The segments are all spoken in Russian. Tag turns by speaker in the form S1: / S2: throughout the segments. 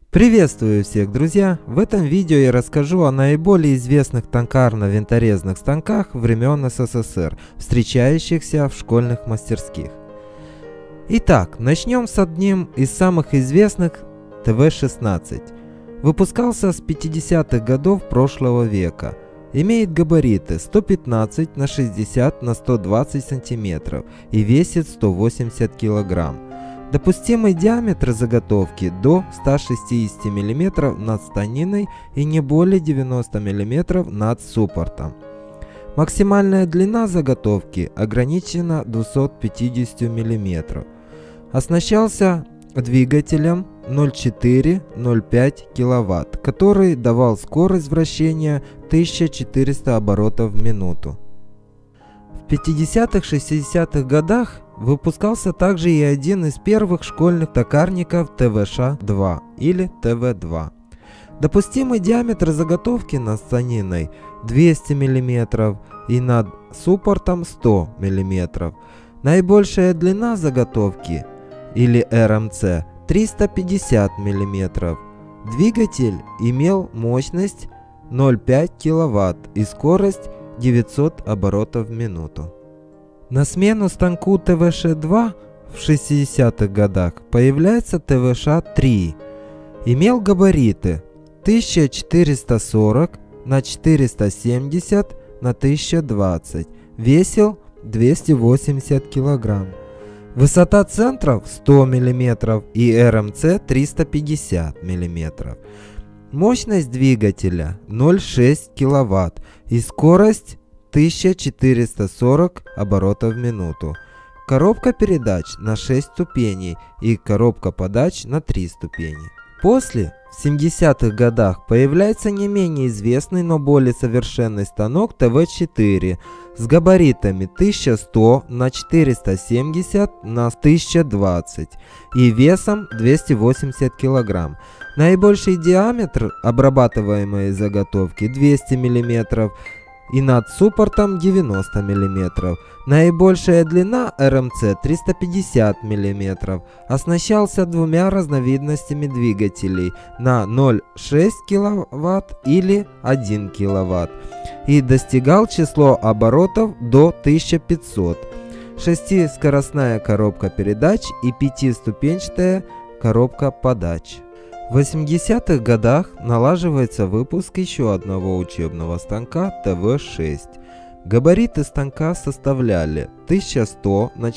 S1: Приветствую всех, друзья! В этом видео я расскажу о наиболее известных токарно-винторезных станках времен СССР, встречающихся в школьных мастерских. Итак, начнем с одним из самых известных – ТВ-16. Выпускался с 50-х годов прошлого века. Имеет габариты 115 на 60 на 120 см и весит 180 кг. Допустимый диаметр заготовки до 160 мм над станиной и не более 90 мм над суппортом. Максимальная длина заготовки ограничена 250 мм. Оснащался двигателем 0,4-0,5 кВт, который давал скорость вращения 1400 оборотов в минуту. В 50-60-х годах выпускался также и один из первых школьных токарников ТВШ-2 или ТВ-2. Допустимый диаметр заготовки над станиной 200 мм и над суппортом 100 мм. Наибольшая длина заготовки или РМЦ 350 мм. Двигатель имел мощность 0,5 кВт и скорость 900 оборотов в минуту. На смену станку ТВШ-2 в 60-х годах появляется ТВШ-3. Имел габариты 1440 на 470 на 1020, весил 280 кг. Высота центров 100 мм и РМЦ 350 мм. Мощность двигателя 0,6 кВт и скорость 1440 оборотов в минуту. Коробка передач на 6 ступеней и коробка подач на 3 ступени. После, в 70-х годах, появляется не менее известный, но более совершенный станок ТВ-4 с габаритами 1100 на 470 на 1020 и весом 280 кг. Наибольший диаметр обрабатываемой заготовки 200 мм и над суппортом 90 мм. Наибольшая длина РМЦ 350 мм. Оснащался двумя разновидностями двигателей на 0,6 кВт или 1 кВт и достигал число оборотов до 1500. Шестискоростная коробка передач и пятиступенчатая коробка подач. В 80-х годах налаживается выпуск еще одного учебного станка ТВ-6. Габариты станка составляли 1100 на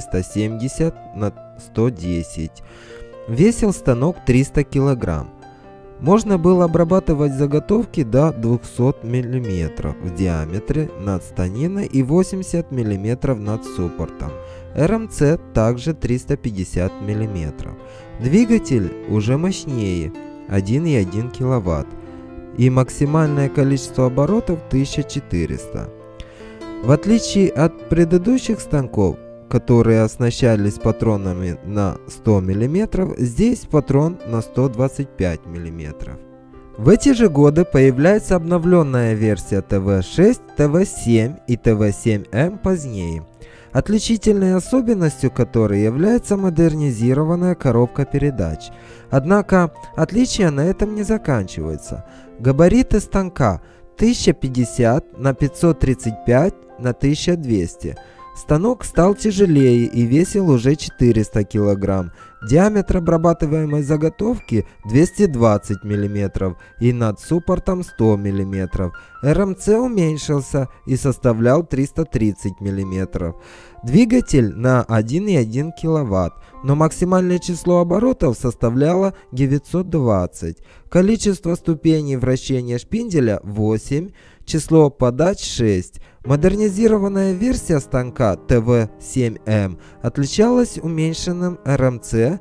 S1: 470 на 110. Весил станок 300 кг. Можно было обрабатывать заготовки до 200 мм в диаметре над станиной и 80 мм над суппортом. РМЦ также 350 мм. Двигатель уже мощнее 1,1 кВт и максимальное количество оборотов 1400. В отличие от предыдущих станков, которые оснащались патронами на 100 мм, здесь патрон на 125 мм. В эти же годы появляется обновленная версия ТВ-6, ТВ-7 и ТВ-7М позднее, отличительной особенностью которой является модернизированная коробка передач. Однако отличия на этом не заканчиваются. Габариты станка 1050 на 535 на 1200. Станок стал тяжелее и весил уже 400 кг. Диаметр обрабатываемой заготовки 220 мм и над суппортом 100 мм. РМЦ уменьшился и составлял 330 мм. Двигатель на 1,1 кВт, но максимальное число оборотов составляло 920. Количество ступеней вращения шпинделя 8, число подач 6. Модернизированная версия станка ТВ-7М отличалась уменьшенным РМЦ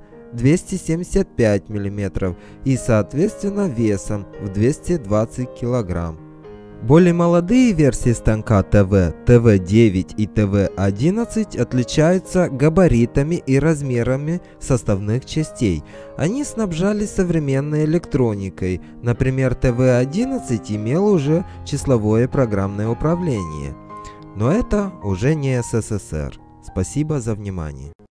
S1: 275 мм и, соответственно, весом в 220 кг. Более молодые версии станка ТВ-9 и ТВ-11 отличаются габаритами и размерами составных частей. Они снабжались современной электроникой. Например, ТВ-11 имел уже числовое программное управление. Но это уже не СССР. Спасибо за внимание.